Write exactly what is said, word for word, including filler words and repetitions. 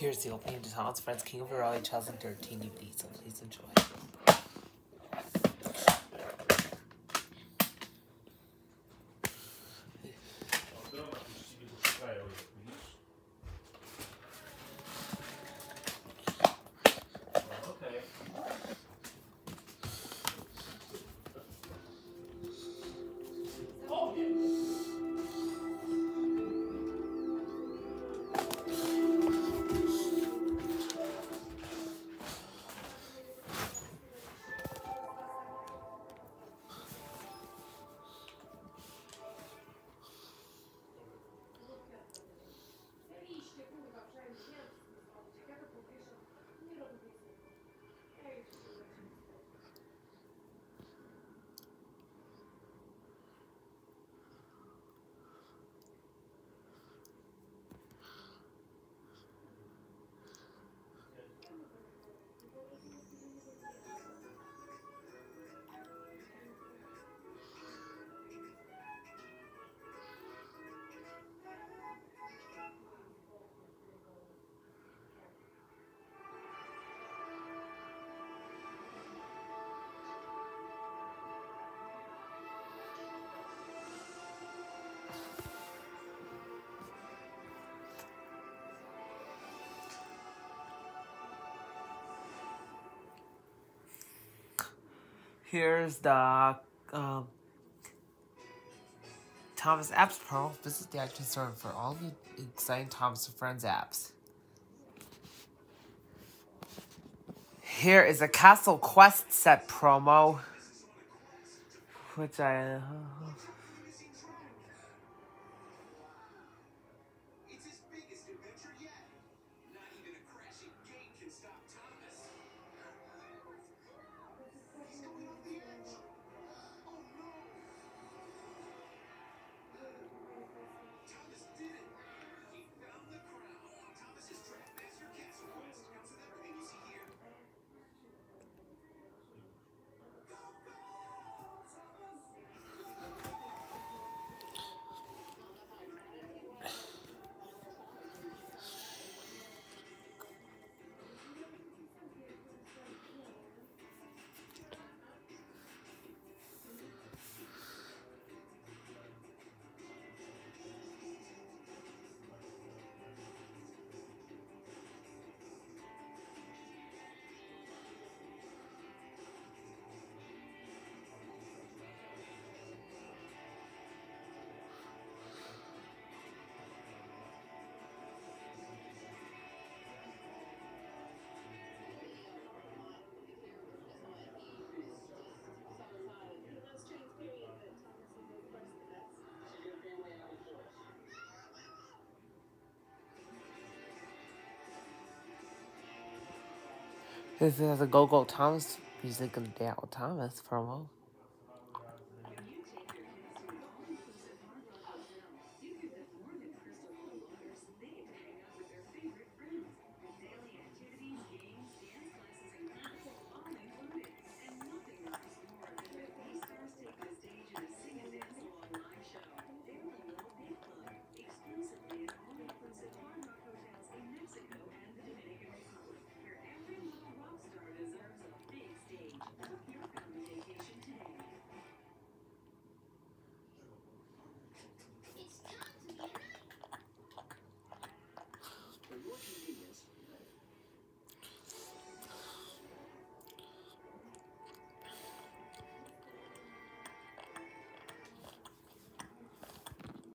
Here's the opening to Thomas Friends King of the Row two thousand thirteen D V D, so please enjoy. Here's the um, Thomas Apps Pro. This is the action store for all the exciting Thomas and Friends apps. Here is a Castle Quest set promo, which I... Uh, This is a Go Go Thomas music and Dale Thomas promo.